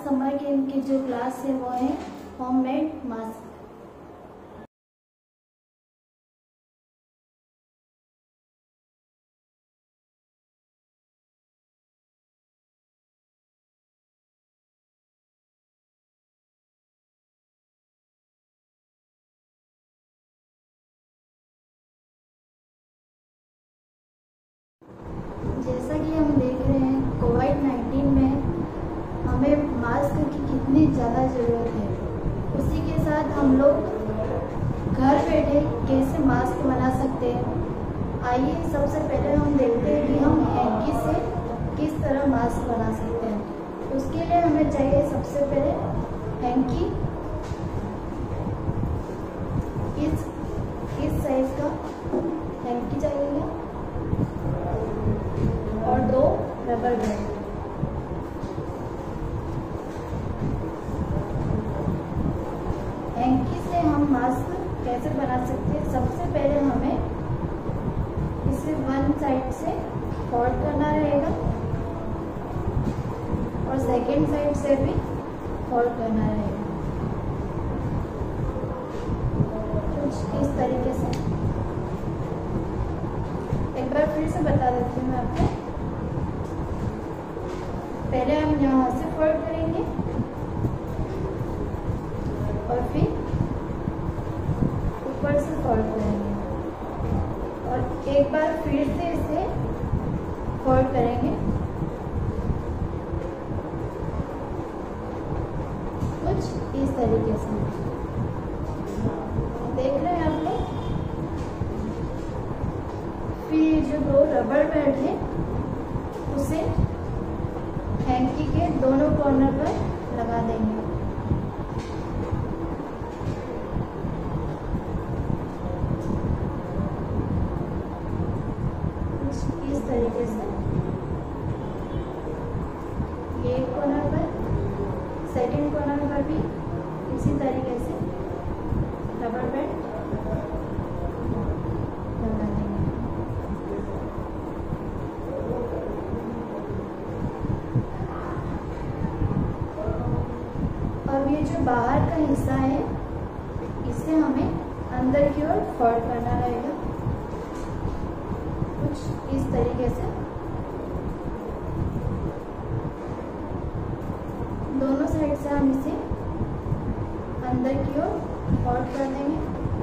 Summer camp की जो class है वो है होममेड मास्क। जैसा कि हम देख रहे हैं कोविड-19 में हमें मास्क की कितनी ज़्यादा ज़रूरत है। उसी के साथ हम लोग घर बैठे कैसे मास्क बना सकते हैं। आइए सबसे पहले हम देखते हैं कि हम हैंकी से किस तरह मास्क बना सकते हैं। उसके लिए हमें चाहिए सबसे पहले हैंकी, इस साइज का हैंकी चाहिए और 2 रबर बैंड। हैंकी से हम मास्क कैसे बना सकते हैं। सबसे पहले हमें इसे वन साइड से फोल्ड करना रहेगा और सेकेंड साइड से भी फोल्ड करना रहेगा, कुछ इस तरीके से। एक बार फिर से बता देती हूँ मैं आपको। पहले हम यहाँ से फोल्ड करेंगे और फिर ऊपर से फोल्ड करेंगे और एक बार फिर से इसे फोल्ड करेंगे, कुछ इस तरीके से। देख रहे हैं आप लोग। फिर जो 2 रबर बैंड है उसे हैंकी के दोनों कॉर्नर पर लगा देंगे। इस तरीके से ये एक कॉर्नर पर, सेकंड कॉर्नर पर भी इसी तरीके से रबर बैंड लगा देंगे। अब ये जो बाहर का हिस्सा है इसे हमें अंदर की ओर फोल्ड करना रहेगा, कुछ इस तरीके से। दोनों साइड से हम इसे अंदर की ओर फोल्ड कर देंगे।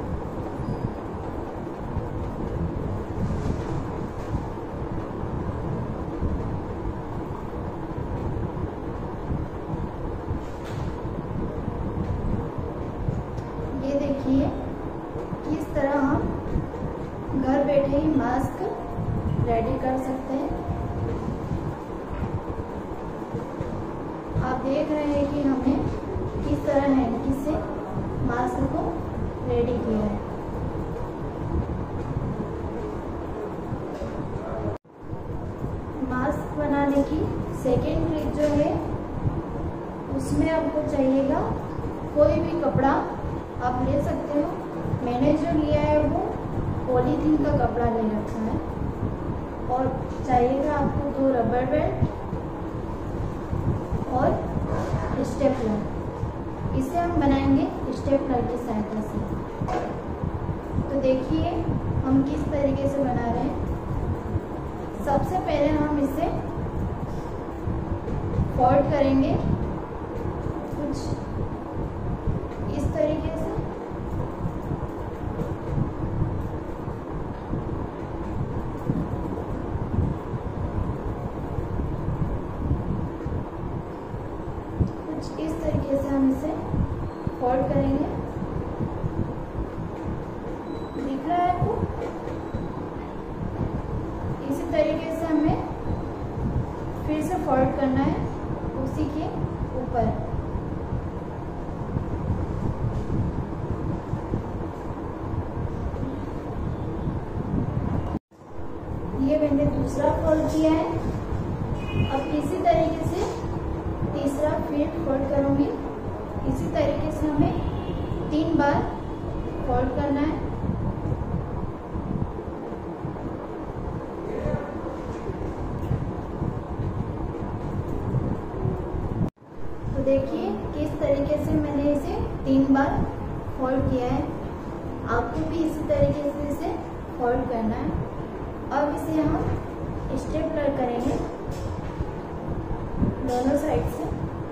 ये देखिए किस तरह हम घर बैठे ही मास्क रेडी कर सकते हैं। आप देख रहे हैं कि हमने किस तरह हैंकी से मास्क को रेडी किया है। मास्क बनाने की सेकेंड ट्रिक जो है उसमें आपको चाहिएगा कोई भी कपड़ा आप ले सकते हो। मैंने जो लिया है वो पॉलीथीन का कपड़ा ले रखा है और चाहिएगा आपको 2 रबर बैंड और स्टेपलर। इसे हम बनाएंगे स्टेपलर की सहायता से। तो देखिए हम किस तरीके से बना रहे हैं। सबसे पहले हम इसे फोल्ड करेंगे कुछ इस तरीके से। इस तरीके से हम इसे फोल्ड करेंगे। दिख रहा है आपको? इसी तरीके से हमें फिर से फोल्ड करना है उसी के ऊपर। ये मैंने दूसरा फोल्ड किया है। अब इसी तरीके से तीसरा फिर फोल्ड करूंगी। इसी तरीके से हमें 3 बार फोल्ड करना है। तो देखिए किस तरीके से मैंने इसे 3 बार फोल्ड किया है। आपको भी इसी तरीके से इसे फोल्ड करना है। अब इसे हम स्टेपलर करेंगे दोनों साइड से,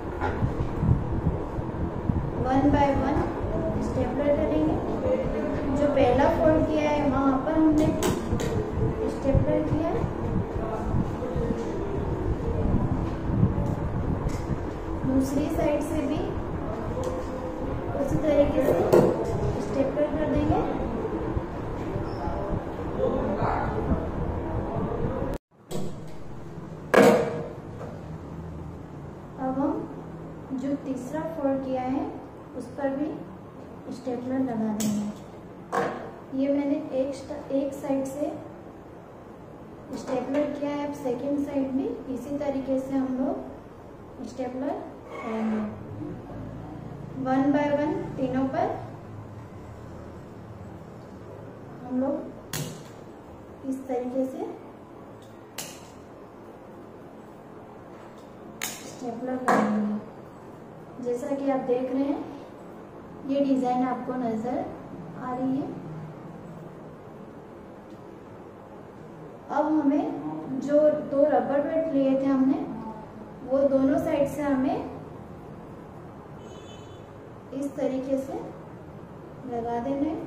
1 बाय 1 स्टेपलर करेंगे। जो पहला फोल्ड किया है वहाँ पर हमने स्टेपलर किया है, दूसरी साइड से भी उसी तरीके से स्टेपलर कर देंगे। अब हम जो तीसरा फोल्ड किया है उस पर भी स्टेपलर लगा देंगे। ये मैंने एक साइड से स्टेपलर किया है, अब सेकेंड साइड भी इसी तरीके से हम लोग स्टेपलर करेंगे 1 बाय 1 तीनों पर हम लोग इस तरीके से स्टेपलर करेंगे। जैसा कि आप देख रहे हैं ये डिजाइन आपको नजर आ रही है। अब हमें जो 2 रबर बैंड लिए थे हमने, वो दोनों साइड से हमें इस तरीके से लगा देने हैं।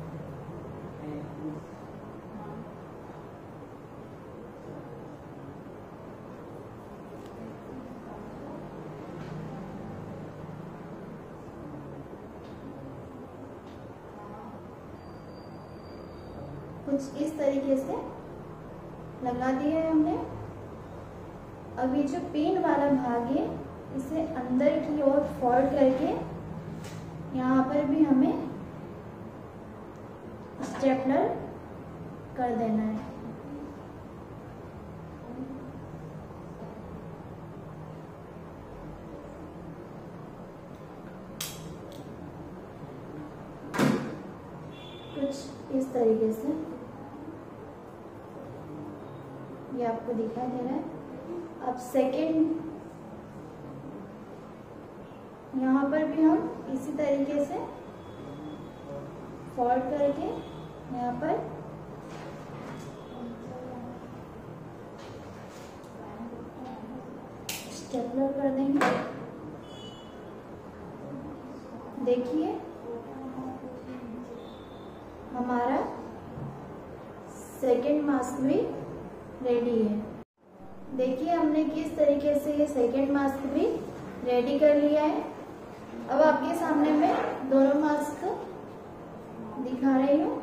कुछ इस तरीके से लगा दिया है हमने। अभी जो पिन वाला भाग है इसे अंदर की ओर फोल्ड करके यहाँ पर भी हमें स्टेपलर कर देना है। कुछ इस तरीके से ये आपको दिखाई दे रहा है। अब सेकेंड यहाँ पर भी हम इसी तरीके से फोल्ड करके यहाँ पर स्टेपलर कर देंगे। देखिए हमारा सेकेंड मास्क भी रेडी है। देखिए हमने किस तरीके से ये सेकेंड मास्क भी रेडी कर लिया है। अब आपके सामने मैं दोनों मास्क दिखा रही हूँ।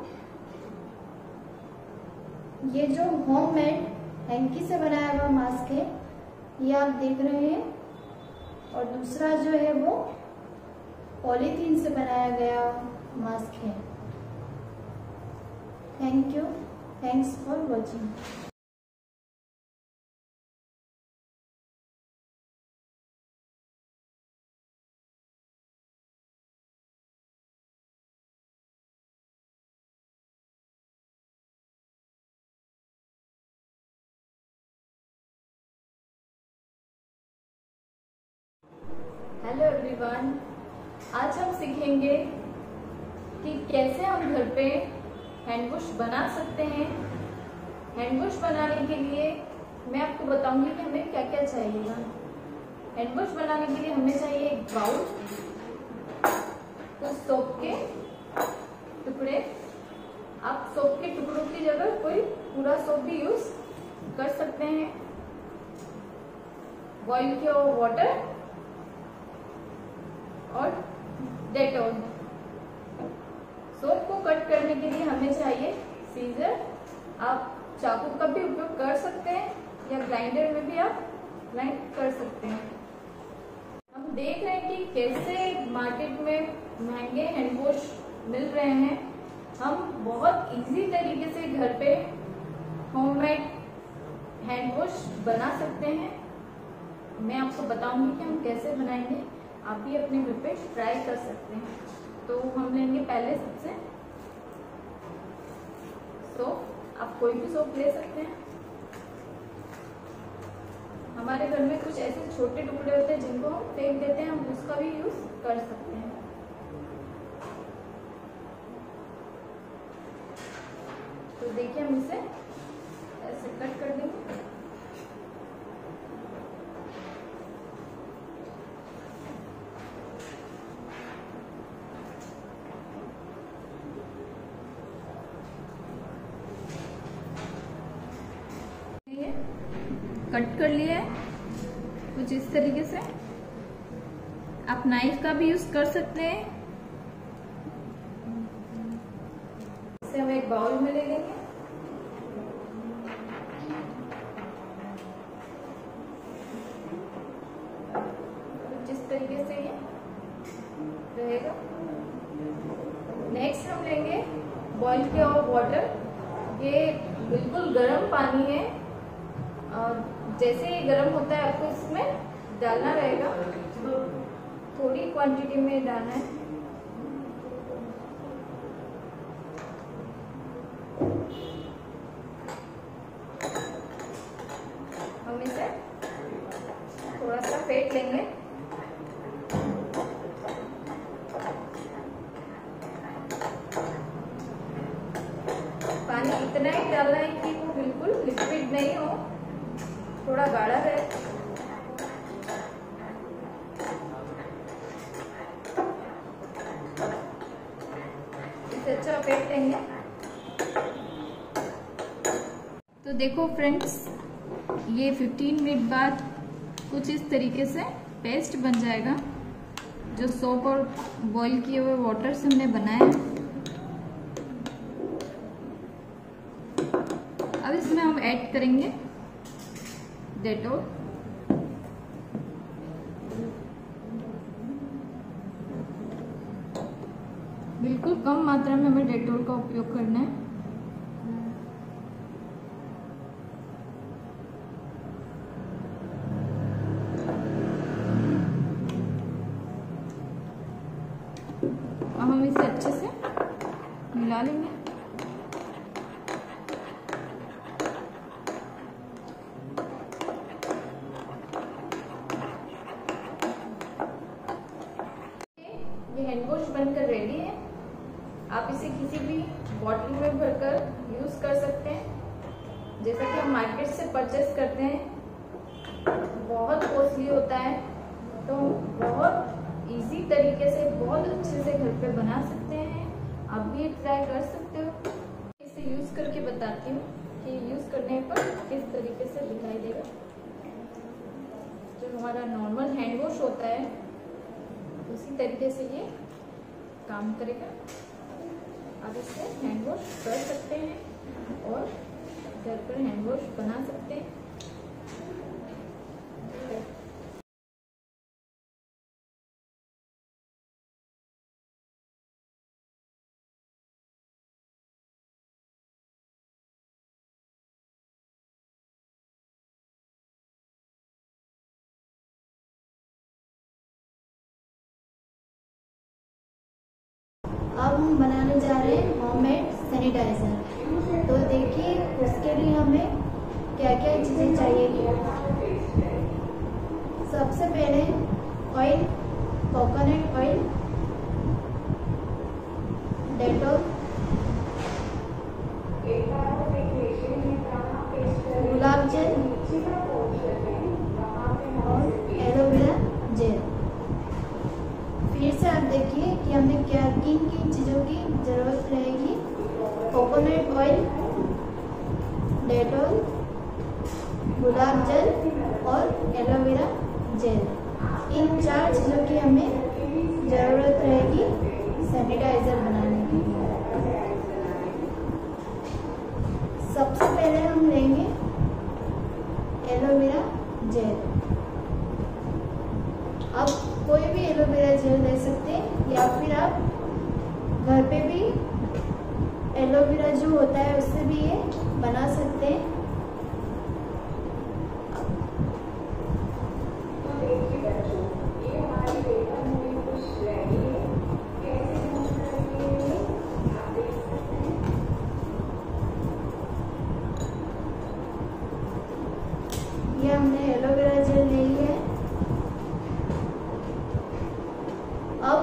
ये जो होममेड हैंकी से बनाया हुआ मास्क है ये आप देख रहे हैं, और दूसरा जो है वो पॉलीथीन से बनाया गया मास्क है। Thank you, thanks for watching. Hello everyone, आज हम सीखेंगे कि कैसे हम घर पे हैंड वॉश बना सकते हैं। हैंड वॉश बनाने के लिए मैं आपको बताऊंगी कि हमें क्या क्या चाहिएगा। हैंड वॉश बनाने के लिए हमें चाहिए एक बाउल, कुछ सोप के टुकड़े। आप सोप के टुकड़ों की जगह कोई पूरा सोप भी यूज कर सकते हैं। बॉइल किया हुआ वाटर और डेटॉल। सोप को कट करने के लिए हमें चाहिए सीजर। आप चाकू का भी उपयोग कर सकते हैं या ग्राइंडर में भी आप ग्राइंड कर सकते हैं। हम देख रहे हैं कि कैसे मार्केट में महंगे हैंड वॉश मिल रहे हैं। हम बहुत इजी तरीके से घर पे होममेड हैंड वॉश बना सकते हैं। मैं आपको बताऊंगी कि हम कैसे बनाएंगे। आप भी अपने घर पे ट्राई कर सकते हैं। तो हम लेंगे पहले सबसे सोप। आप कोई भी सोप ले सकते हैं। हमारे घर में कुछ ऐसे छोटे टुकड़े होते हैं जिनको हम फेंक देते हैं, हम उसका भी यूज कर सकते हैं। तो देखिए हम इसे ऐसे कट कर देंगे। कट कर लिया है कुछ इस तरीके से। आप नाइफ का भी यूज कर सकते हैं। इसे हम एक बाउल में ले लेंगे। जिस तरीके से ये रहेगा। नेक्स्ट हम लेंगे बॉइल किया हुआ वाटर। ये बिल्कुल गर्म पानी है और जैसे ही गर्म होता है आपको इसमें डालना रहेगा। थोड़ी क्वांटिटी में डालना है। हम इसे थोड़ा सा फेंट लेंगे। पानी इतना ही डालना है कि वो बिल्कुल लिक्विड नहीं हो, थोड़ा गाढ़ा है। इसे अच्छा फेंट लेंगे। तो देखो फ्रेंड्स, ये 15 मिनट बाद कुछ इस तरीके से पेस्ट बन जाएगा, जो सोप और बॉईल किए हुए वाटर से हमने बनाया है। अब इसमें हम ऐड करेंगे डेटॉल। बिल्कुल कम मात्रा में हमें डेटॉल का उपयोग करना है। अब हम इसे अच्छे से मिला लेंगे। ये हैंड वॉश बनकर रेडी है। आप इसे किसी भी बॉटल में भरकर यूज कर सकते हैं। जैसा कि हम मार्केट से परचेस करते हैं, बहुत कॉस्टली होता है, तो बहुत इजी तरीके से बहुत अच्छे से घर पे बना सकते हैं। आप भी ट्राई कर सकते हो। इसे यूज करके बताती हूँ कि यूज करने पर किस तरीके से दिखाई देगा। जो हमारा नॉर्मल हैंड वॉश होता है उसी तरीके से ये काम करेगा। आप इससे हैंड वॉश कर सकते हैं और घर पर हैंड वॉश बना सकते हैं। अब हम बनाने जा रहे हैं होममेड सैनिटाइजर। तो देखिए उसके लिए हमें क्या क्या चीज़ें चाहिए। सबसे पहले ऑयल, कोकोनट ऑयल, डेटॉल, गुलाब जल और एलोवेरा जेल। फिर से आप देखिए कि हमें क्या किन किन चीज़ों की ज़रूरत रहेगी। कोकोनट ऑयल, डेटॉल, गुलाब जल और एलोवेरा जेल। इन 4 चीज़ों की हमें ज़रूरत रहेगी सैनिटाइज़र बनाने के लिए। सबसे पहले हम लेंगे एलोवेरा जेल। आप कोई भी एलोवेरा जेल ले सकते हैं या फिर आप घर पे भी एलोवेरा जो होता है उससे भी ये बना सकते हैं। ये हमने एलोवेरा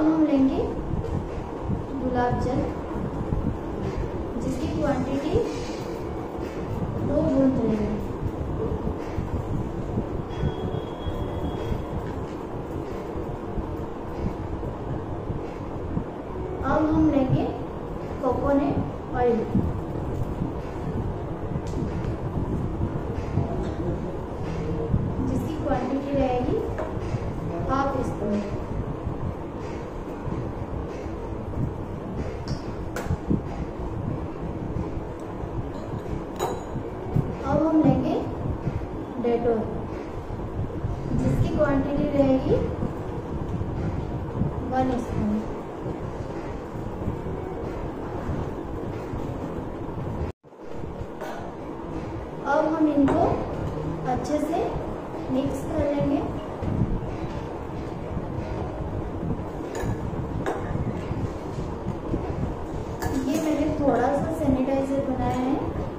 हम लेंगे गुलाब जल, जिसकी क्वांटिटी 2 बूंद रहेगी। अब हम लेंगे कोकोनट ऑयल, जिसकी क्वांटिटी रहेगी 1/2 स्पून। अब हम लेंगे डेटॉल, जिसकी क्वांटिटी रहेगी 1 स्पून। अब हम इनको अच्छे से मिक्स कर लेंगे। ये मैंने थोड़ा सा सैनिटाइजर बनाया है,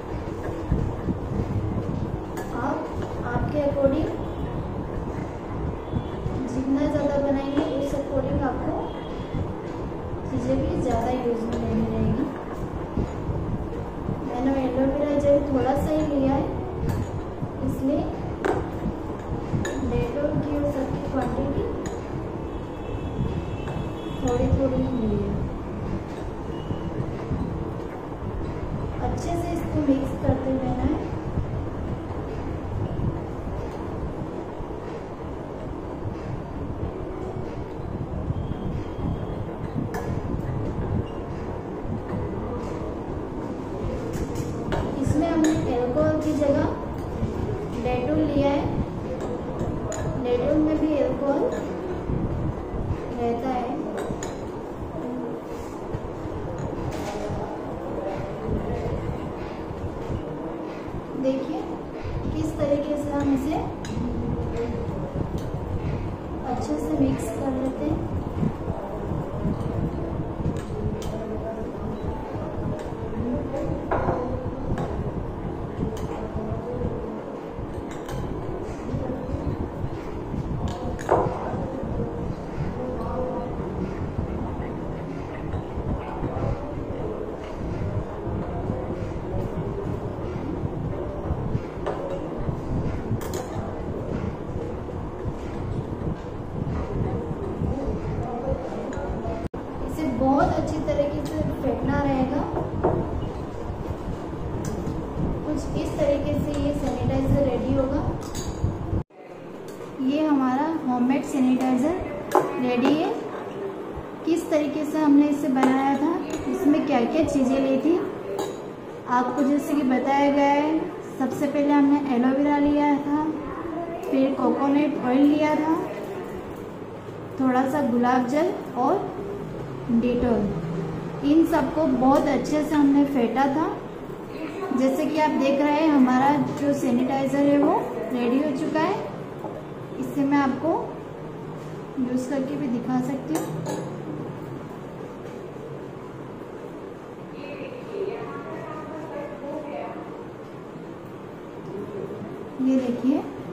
आप आपके अकॉर्डिंग जितना ज़्यादा बनाएंगे उस अकॉर्डिंग आपको चीज़ें भी ज़्यादा यूज में लेनी रहेगी। मैंने एलोवेरा जेल थोड़ा सा ही लिया है, इसलिए डेटॉल की और सबकी क्वांटिटी थोड़ी थोड़ी ही ली है। अच्छे से इसको मिक्स करते रहना है। इसमें हमने अल्कोहल की जगह डेटॉल लिया है। डेटॉल में भी अल्कोहल रहता है। देखिए किस तरीके से हम इसे अच्छे से मिक्स कर लेते हैं। बहुत अच्छी तरीके से फेंटना रहेगा। कुछ इस तरीके से ये सैनिटाइजर रेडी होगा। ये हमारा होममेड सैनिटाइजर रेडी है। किस तरीके से हमने इसे बनाया था, इसमें क्या क्या चीज़ें ली थी आपको जैसे कि बताया गया है। सबसे पहले हमने एलोवेरा लिया था, फिर कोकोनट ऑयल लिया था, थोड़ा सा गुलाब जल और डेटॉल। इन सबको बहुत अच्छे से हमने फेंटा था। जैसे कि आप देख रहे हैं हमारा जो सैनिटाइजर है वो रेडी हो चुका है। इससे मैं आपको यूज़ करके भी दिखा सकती हूँ। ये देखिए